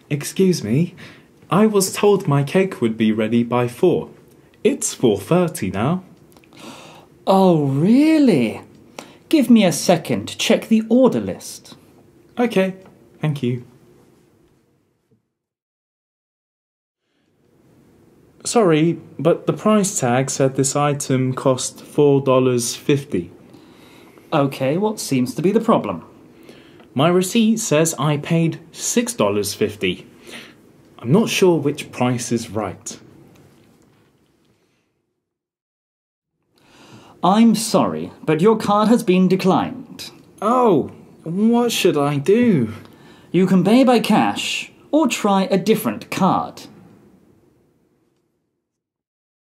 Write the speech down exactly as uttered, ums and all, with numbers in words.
Excuse me, I was told my cake would be ready by four. It's four thirty now. Oh, really? Give me a second to check the order list. Okay, thank you. Sorry, but the price tag said this item cost four dollars fifty. Okay, what seems to be the problem? My receipt says I paid six dollars fifty. I'm not sure which price is right. I'm sorry, but your card has been declined. Oh, what should I do? You can pay by cash or try a different card.